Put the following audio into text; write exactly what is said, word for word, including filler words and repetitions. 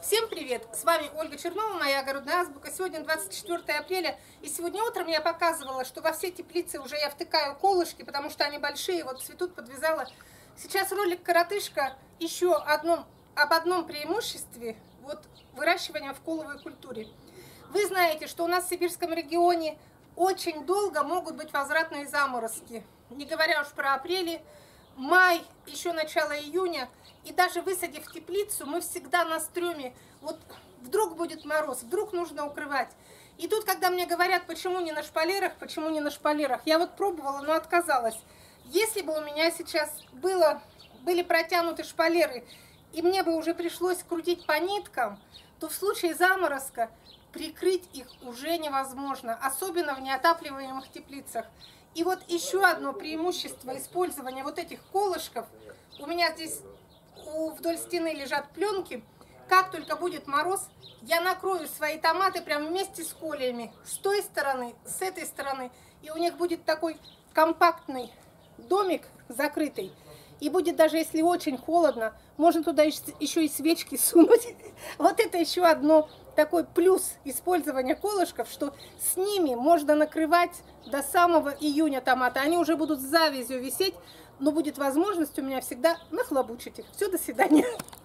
Всем привет! С вами Ольга Чернова, моя огородная азбука. Сегодня двадцать четвёртое апреля, и сегодня утром я показывала, что во все теплицы уже я втыкаю колышки, потому что они большие, вот цветут, подвязала. Сейчас ролик коротышка еще одном, об одном преимуществе вот, выращивания в коловой культуре. Вы знаете, что у нас в сибирском регионе очень долго могут быть возвратные заморозки, не говоря уж про апрель, май, еще начало июня. И даже высадив теплицу, мы всегда на стреме, вот вдруг будет мороз, вдруг нужно укрывать. И тут, когда мне говорят, почему не на шпалерах, почему не на шпалерах, я вот пробовала, но отказалась. Если бы у меня сейчас было, были протянуты шпалеры, и мне бы уже пришлось крутить по ниткам, то в случае заморозка прикрыть их уже невозможно, особенно в неотапливаемых теплицах. И вот еще одно преимущество использования вот этих колышков. У меня здесь вдоль стены лежат пленки. Как только будет мороз, я накрою свои томаты прямо вместе с колиями. С той стороны, с этой стороны. И у них будет такой компактный домик закрытый. И будет, даже если очень холодно, можно туда еще и свечки сунуть. Вот это еще одно такой плюс использования колышков, что с ними можно накрывать до самого июня томаты. Они уже будут с завязью висеть, но будет возможность у меня всегда нахлобучить их. Все, до свидания.